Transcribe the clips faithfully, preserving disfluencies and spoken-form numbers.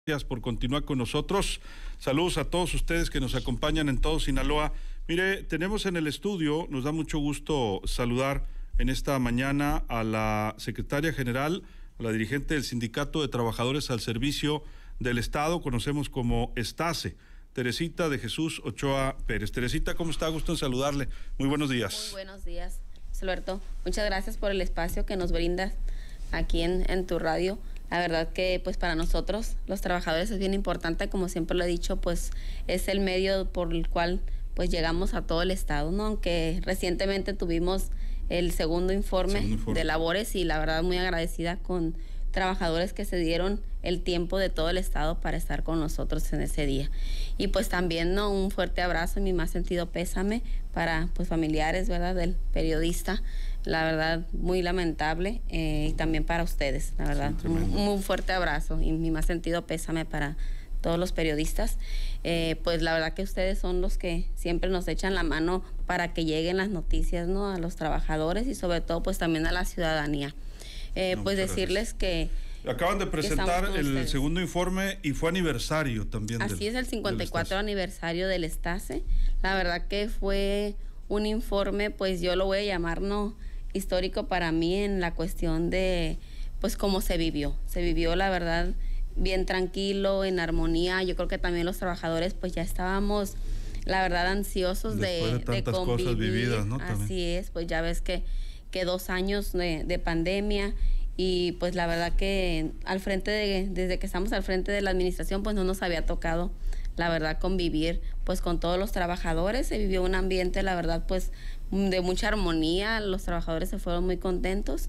Gracias por continuar con nosotros. Saludos a todos ustedes que nos acompañan en todo Sinaloa. Mire, tenemos en el estudio, nos da mucho gusto saludar en esta mañana a la secretaria general, a la dirigente del Sindicato de Trabajadores al Servicio del Estado, conocemos como STACE, Teresita de Jesús Ochoa Pérez. Teresita, ¿cómo está? Gusto en saludarle. Muy buenos días. Muy buenos días, Alberto. Muchas gracias por el espacio que nos brindas aquí en, en tu radio. La verdad que pues para nosotros, los trabajadores, es bien importante, como siempre lo he dicho, pues es el medio por el cual pues llegamos a todo el estado, ¿no? Aunque recientemente tuvimos el segundo informe, segundo informe de labores y la verdad muy agradecida con trabajadores que se dieron el tiempo de todo el estado para estar con nosotros en ese día. Y pues también, ¿no? Un fuerte abrazo y mi más sentido pésame para pues familiares, ¿verdad? Del periodista. La verdad, muy lamentable, eh, y también para ustedes, la verdad, sí, un, un fuerte abrazo y mi más sentido pésame para todos los periodistas. Eh, pues la verdad que ustedes son los que siempre nos echan la mano para que lleguen las noticias, ¿no? A los trabajadores y sobre todo pues también a la ciudadanía. Eh, no, pues decirles gracias. que... Acaban de presentar el ustedes. segundo informe y fue aniversario también. Así del, es, el cincuenta y cuatro aniversario del STACE. La verdad que fue un informe, pues yo lo voy a llamar, ¿no? histórico para mí en la cuestión de pues cómo se vivió, se vivió la verdad bien tranquilo, en armonía. Yo creo que también los trabajadores pues ya estábamos la verdad ansiosos de, de, de convivir, cosas vividas, ¿no? Así también. es, pues ya ves que, que dos años de, de pandemia y pues la verdad que al frente de, desde que estamos al frente de la administración pues no nos había tocado la verdad convivir pues con todos los trabajadores. Se vivió un ambiente la verdad pues de mucha armonía, los trabajadores se fueron muy contentos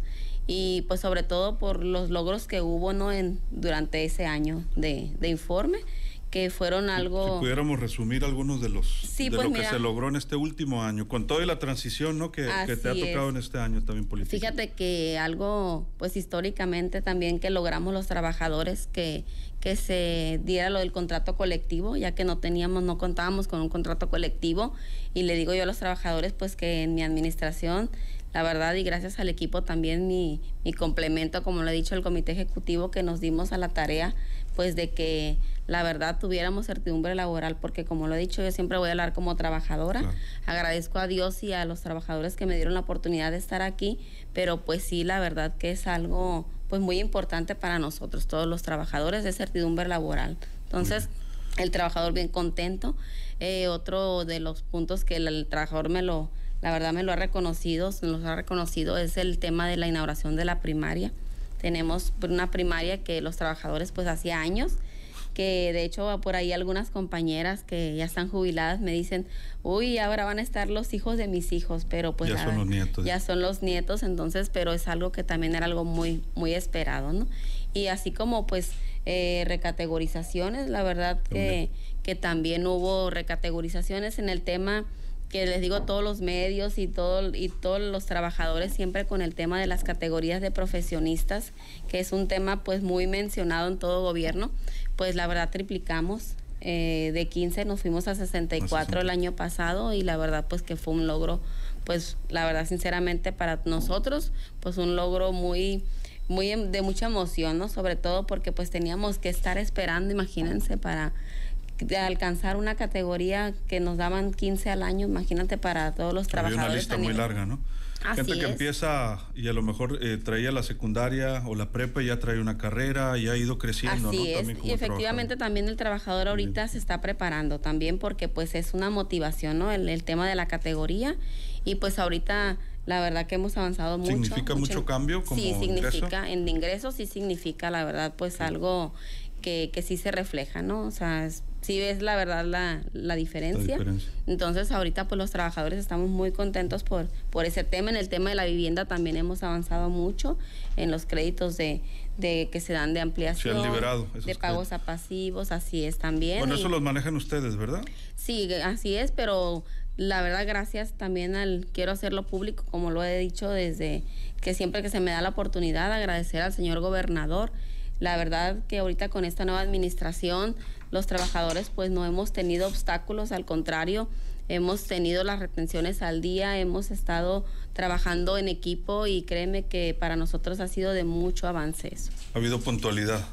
y pues sobre todo por los logros que hubo, ¿no? en durante ese año de, de informe, que fueron algo... Si pudiéramos resumir algunos de los sí, de pues lo mira, que se logró en este último año, con toda la transición, ¿no? que, que te ha tocado es. en este año también político. Fíjate que algo, pues históricamente también que logramos los trabajadores que, que se diera lo del contrato colectivo, ya que no teníamos, no contábamos con un contrato colectivo, y le digo yo a los trabajadores pues que en mi administración, la verdad, y gracias al equipo también mi, mi complemento, como lo he dicho, el comité ejecutivo, que nos dimos a la tarea pues de que la verdad tuviéramos certidumbre laboral, porque como lo he dicho, yo siempre voy a hablar como trabajadora. Claro. Agradezco a Dios y a los trabajadores que me dieron la oportunidad de estar aquí, pero pues sí, la verdad que es algo pues muy importante para nosotros, todos los trabajadores, de certidumbre laboral. Entonces, el trabajador bien contento. Eh, otro de los puntos que el, el trabajador me lo, la verdad me lo ha reconocido, se nos ha reconocido, es el tema de la inauguración de la primaria. Tenemos una primaria que los trabajadores pues hacía años, que de hecho por ahí algunas compañeras que ya están jubiladas me dicen, uy, ahora van a estar los hijos de mis hijos, pero pues ya la, son los nietos. Ya son los nietos, entonces, pero es algo que también era algo muy, muy esperado, ¿no? Y así como pues eh, recategorizaciones, la verdad que, que también hubo recategorizaciones en el tema que les digo, todos los medios y, todo, y todos los trabajadores siempre con el tema de las categorías de profesionistas, que es un tema pues muy mencionado en todo gobierno, pues la verdad triplicamos, eh, de quince nos fuimos a sesenta y cuatro el año pasado, y la verdad pues que fue un logro, pues la verdad sinceramente para nosotros, pues un logro muy... muy de mucha emoción, ¿no? Sobre todo porque pues teníamos que estar esperando, imagínense, para de alcanzar una categoría que nos daban quince al año, imagínate, para todos los trabajadores. Hay una lista muy larga, ¿no? Así Gente que es. empieza y a lo mejor eh, traía la secundaria o la prepa y ya trae una carrera y ha ido creciendo, Así ¿no? es, También como y efectivamente también el trabajador ahorita Bien. se está preparando también porque pues es una motivación, ¿no? El, el tema de la categoría, y pues ahorita la verdad que hemos avanzado mucho. ¿Significa mucho, mucho cambio como Sí, significa, ingreso? En ingresos sí significa, la verdad, pues sí. algo que, que sí se refleja, ¿no? O sea, es, sí ves la verdad la, la diferencia. La diferencia. Entonces ahorita pues los trabajadores estamos muy contentos por, por ese tema. En el tema de la vivienda también hemos avanzado mucho en los créditos de, de que se dan de ampliación. Se han liberado esos de pagos créditos. a pasivos, así es también. Bueno, eso y, los manejan ustedes, ¿verdad? Sí, así es, pero la verdad gracias también al, quiero hacerlo público, como lo he dicho desde que siempre que se me da la oportunidad, agradecer al señor gobernador. La verdad que ahorita con esta nueva administración, los trabajadores pues no hemos tenido obstáculos, al contrario, hemos tenido las retenciones al día, hemos estado trabajando en equipo y créeme que para nosotros ha sido de mucho avance eso. Ha habido puntualidad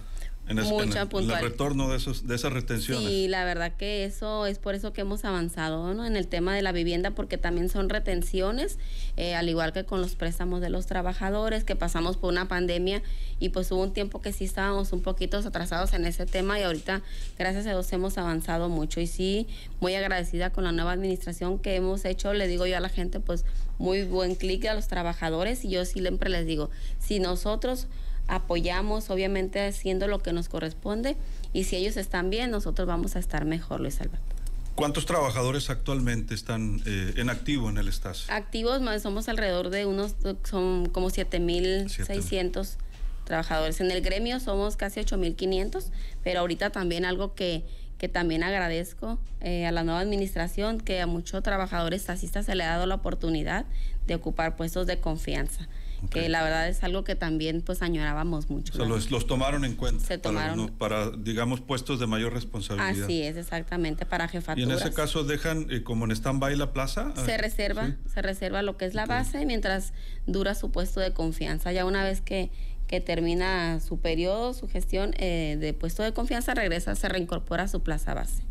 En, es, mucha en, el, en el retorno de, esos, de esas retenciones. Sí, la verdad que eso es por eso que hemos avanzado, ¿no? En el tema de la vivienda, porque también son retenciones, eh, al igual que con los préstamos de los trabajadores, que pasamos por una pandemia y pues hubo un tiempo que sí estábamos un poquito atrasados en ese tema y ahorita, gracias a Dios, hemos avanzado mucho y sí, muy agradecida con la nueva administración que hemos hecho, le digo yo a la gente, pues muy buen clic a los trabajadores y yo siempre les digo, si nosotros apoyamos, obviamente haciendo lo que nos corresponde y si ellos están bien, nosotros vamos a estar mejor, Luis Alberto. ¿Cuántos trabajadores actualmente están eh, en activo en el Estasi? Activos, más somos alrededor de unos, son como siete mil seiscientos trabajadores. En el gremio somos casi ocho mil quinientos, pero ahorita también algo que, que también agradezco eh, a la nueva administración, que a muchos trabajadores taxistas se le ha dado la oportunidad de ocupar puestos de confianza. Okay. Que la verdad es algo que también pues añorábamos mucho. O sea, los, los tomaron en cuenta. Se tomaron. Para, para, digamos, puestos de mayor responsabilidad. Así es, exactamente, para jefaturas. ¿Y en ese caso dejan eh, como en stand-by la plaza? Se reserva, ¿sí? Se reserva lo que es la okay. base mientras dura su puesto de confianza. Ya una vez que, que termina su periodo, su gestión eh, de puesto de confianza, regresa, se reincorpora a su plaza base.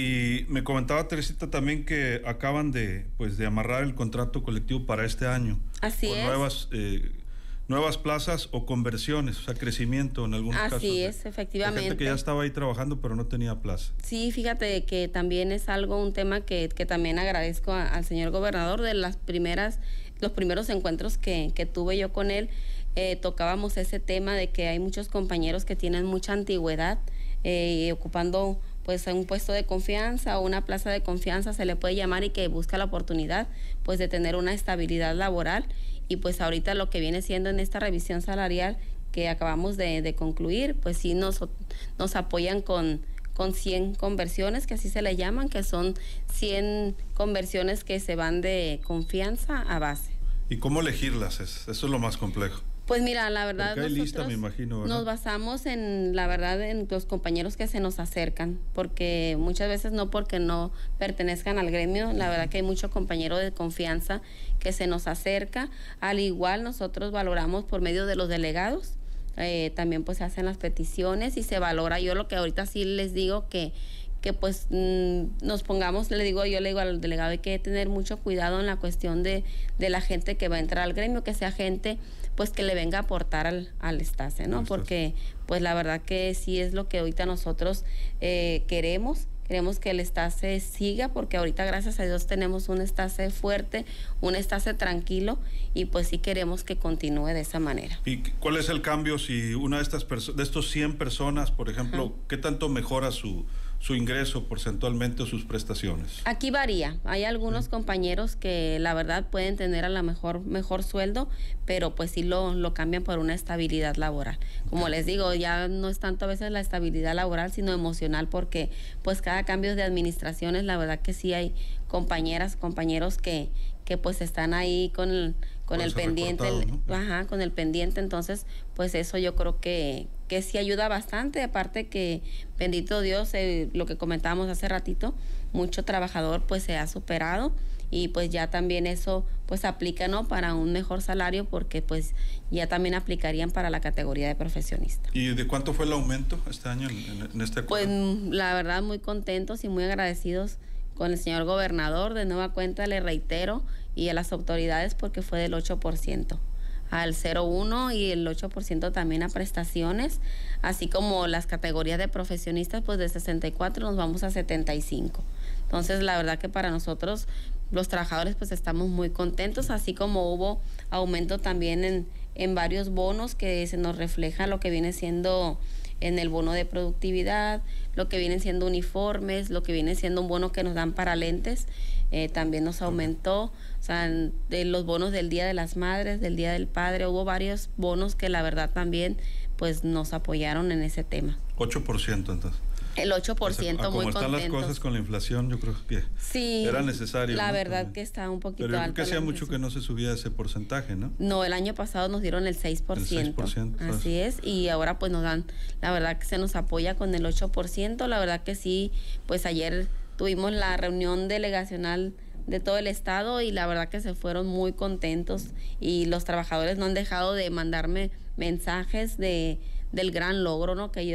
Y me comentaba Teresita también que acaban de pues de amarrar el contrato colectivo para este año. Así con es. Nuevas, eh, nuevas plazas o conversiones, o sea, crecimiento en algunos Así casos. Así es, de, efectivamente. De gente que ya estaba ahí trabajando pero no tenía plaza. Sí, fíjate que también es algo, un tema que, que también agradezco a, al señor gobernador de las primeras, los primeros encuentros que, que tuve yo con él. Eh, tocábamos ese tema de que hay muchos compañeros que tienen mucha antigüedad eh, ocupando pues un puesto de confianza o una plaza de confianza se le puede llamar y que busca la oportunidad pues de tener una estabilidad laboral y pues ahorita lo que viene siendo en esta revisión salarial que acabamos de, de concluir pues sí nos, nos apoyan con, con cien conversiones que así se le llaman, que son cien conversiones que se van de confianza a base. ¿Y cómo elegirlas? Es, eso es lo más complejo. Pues mira, la verdad nosotros lista, me imagino, nos basamos en la verdad en los compañeros que se nos acercan, porque muchas veces no porque no pertenezcan al gremio, la verdad que hay mucho compañero de confianza que se nos acerca, al igual nosotros valoramos por medio de los delegados, eh, también pues se hacen las peticiones y se valora, yo lo que ahorita sí les digo que que pues mmm, nos pongamos, le digo, yo le digo al delegado, hay que tener mucho cuidado en la cuestión de, de la gente que va a entrar al gremio, que sea gente pues que le venga a aportar al, al Estasi, ¿no? Porque pues la verdad que sí es lo que ahorita nosotros eh, queremos, queremos que el Estasi siga, porque ahorita gracias a Dios tenemos un Estasi fuerte, un Estasi tranquilo y pues sí queremos que continúe de esa manera. ¿Y cuál es el cambio si una de estas personas, de estos cien personas, por ejemplo, ajá, qué tanto mejora su su ingreso porcentualmente o sus prestaciones? Aquí varía. Hay algunos sí. compañeros que la verdad pueden tener a lo mejor mejor sueldo, pero pues sí lo, lo cambian por una estabilidad laboral. Como okay. les digo, ya no es tanto a veces la estabilidad laboral, sino emocional, porque pues cada cambio de administraciones, la verdad que sí hay compañeras, compañeros que, que pues están ahí con el, con el pendiente, el, ¿no? ajá, con el pendiente, entonces pues eso yo creo que que sí ayuda bastante, aparte que, bendito Dios, eh, lo que comentábamos hace ratito, mucho trabajador pues se ha superado y pues ya también eso pues aplica, ¿no? Para un mejor salario, porque pues ya también aplicarían para la categoría de profesionista. ¿Y de cuánto fue el aumento este año en, en este acuerdo? Pues la verdad muy contentos y muy agradecidos con el señor gobernador, de nueva cuenta le reitero, y a las autoridades porque fue del ocho por ciento. Al cero punto uno y el ocho por ciento también a prestaciones, así como las categorías de profesionistas, pues de sesenta y cuatro nos vamos a setenta y cinco. Entonces, la verdad que para nosotros, los trabajadores, pues estamos muy contentos, así como hubo aumento también en, en varios bonos que se nos refleja lo que viene siendo en el bono de productividad, lo que vienen siendo uniformes, lo que viene siendo un bono que nos dan para lentes, eh, también nos aumentó, o sea, de los bonos del Día de las Madres, del Día del Padre, hubo varios bonos que la verdad también pues nos apoyaron en ese tema. ocho por ciento entonces. El ocho por ciento, o sea, muy contentos. Como están las cosas con la inflación, yo creo que sí, era necesario. La ¿no? verdad También. que está un poquito alto. Pero yo creo que hacía mucho que no se subía ese porcentaje, ¿no? No, el año pasado nos dieron el seis por ciento. El seis por ciento. Así es, y ahora pues nos dan, la verdad que se nos apoya con el ocho por ciento. La verdad que sí, pues ayer tuvimos la reunión delegacional de todo el estado y la verdad que se fueron muy contentos y los trabajadores no han dejado de mandarme mensajes de del gran logro, ¿no? Que ellos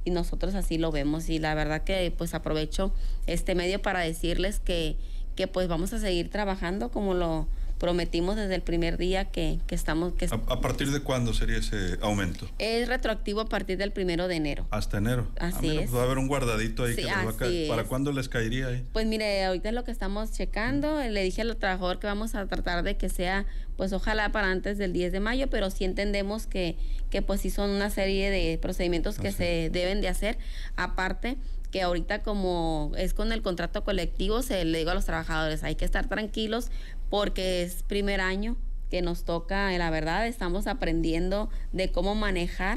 y nosotros así lo vemos. Y la verdad que pues aprovecho este medio para decirles que, que pues vamos a seguir trabajando como lo prometimos desde el primer día que, que estamos... Que ¿A, ¿A partir de cuándo sería ese aumento? Es retroactivo a partir del primero de enero. Hasta enero. Así ah, mira, es. Pues va a haber un guardadito ahí. Sí, que les va a caer. ¿Para cuándo les caería ahí? Pues mire, ahorita es lo que estamos checando. Mm. Le dije al trabajador que vamos a tratar de que sea, pues ojalá para antes del diez de mayo, pero sí entendemos que, que pues sí son una serie de procedimientos que Así. se deben de hacer. Aparte, que ahorita como es con el contrato colectivo, se le digo a los trabajadores, hay que estar tranquilos porque es primer año que nos toca, la verdad, estamos aprendiendo de cómo manejar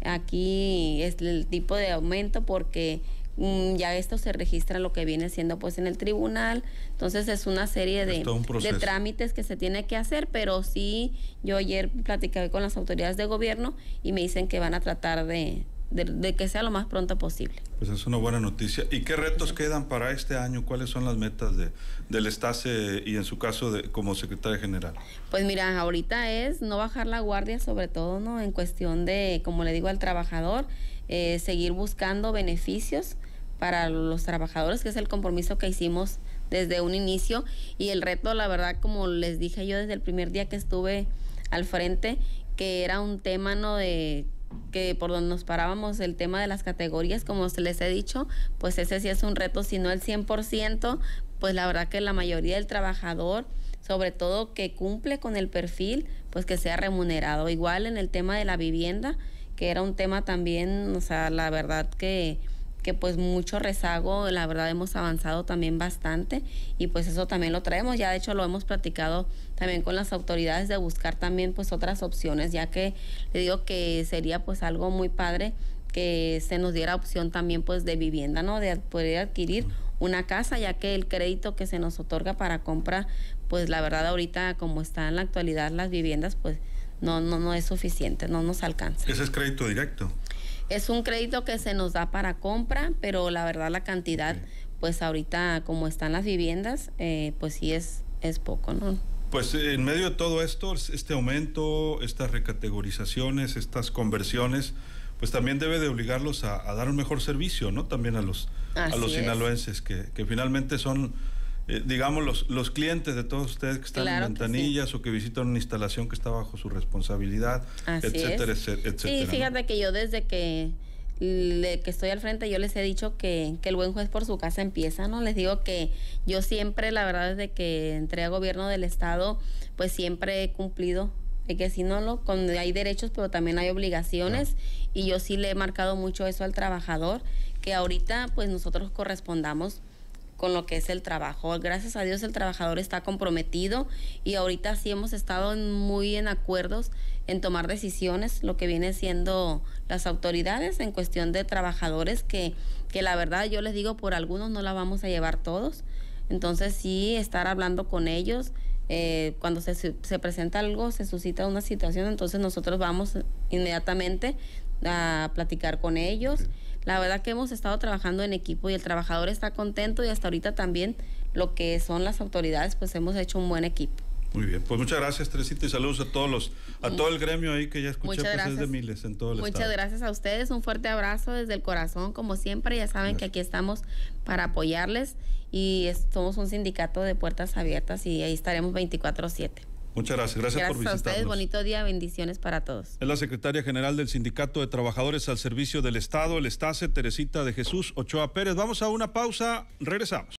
aquí es el tipo de aumento porque mm, ya esto se registra lo que viene siendo pues en el tribunal, entonces es una serie de, de trámites que se tiene que hacer, pero sí, yo ayer platicé con las autoridades de gobierno y me dicen que van a tratar de De, de que sea lo más pronto posible. Pues es una buena noticia. ¿Y qué retos sí. quedan para este año? ¿Cuáles son las metas de, del Estase y en su caso de, como secretaria general? Pues mira, ahorita es no bajar la guardia, sobre todo no en cuestión de, como le digo al trabajador, eh, seguir buscando beneficios para los trabajadores, que es el compromiso que hicimos desde un inicio. Y el reto, la verdad, como les dije yo desde el primer día que estuve al frente, que era un tema no de que por donde nos parábamos, el tema de las categorías, como se les he dicho, pues ese sí es un reto, si no el cien por ciento, pues la verdad que la mayoría del trabajador, sobre todo que cumple con el perfil, pues que sea remunerado. Igual en el tema de la vivienda, que era un tema también, o sea, la verdad que que pues mucho rezago, la verdad hemos avanzado también bastante y pues eso también lo traemos, ya de hecho lo hemos platicado también con las autoridades de buscar también pues otras opciones, ya que le digo que sería pues algo muy padre que se nos diera opción también pues de vivienda, ¿no? De poder adquirir una casa, ya que el crédito que se nos otorga para compra, pues la verdad ahorita como está en la actualidad las viviendas, pues no, no, no es suficiente, no nos alcanza. ¿Ese es crédito directo? Es un crédito que se nos da para compra, pero la verdad la cantidad, sí. pues ahorita como están las viviendas, eh, pues sí es, es poco, ¿no? Pues en medio de todo esto, este aumento, estas recategorizaciones, estas conversiones, pues también debe de obligarlos a, a dar un mejor servicio, ¿no? También a los, a los sinaloenses, que, que finalmente son, eh, digamos, los, los clientes de todos ustedes que están claro en ventanillas que sí. o que visitan una instalación que está bajo su responsabilidad, Así etcétera, es. etcétera. Sí, fíjate ¿no? que yo desde que, le, que estoy al frente, yo les he dicho que, que el buen juez por su casa empieza, ¿no? Les digo que yo siempre, la verdad, desde que entré a gobierno del estado, pues siempre he cumplido. Y que si no, lo, con, hay derechos, pero también hay obligaciones, no. y yo sí le he marcado mucho eso al trabajador, que ahorita pues nosotros correspondamos con lo que es el trabajo. Gracias a Dios el trabajador está comprometido y ahorita sí hemos estado en, muy en acuerdos en tomar decisiones, lo que viene siendo las autoridades en cuestión de trabajadores, que, que la verdad yo les digo, por algunos no la vamos a llevar todos, entonces sí estar hablando con ellos. Eh, cuando se, se presenta algo, se suscita una situación, entonces nosotros vamos inmediatamente a platicar con ellos. Sí. La verdad que hemos estado trabajando en equipo y el trabajador está contento y hasta ahorita también lo que son las autoridades, pues hemos hecho un buen equipo. Muy bien, pues muchas gracias, Teresita, y saludos a todos los, a todo el gremio ahí que ya escuché, pues es de miles en todo el Muchas estado. gracias a ustedes, un fuerte abrazo desde el corazón, como siempre, ya saben gracias. que aquí estamos para apoyarles y es, somos un sindicato de puertas abiertas y ahí estaremos veinticuatro siete. Muchas gracias, gracias, gracias por visitarnos. Gracias a ustedes, bonito día, bendiciones para todos. Es la secretaria general del Sindicato de Trabajadores al Servicio del Estado, el Estase, Teresita de Jesús Ochoa Pérez. Vamos a una pausa, regresamos.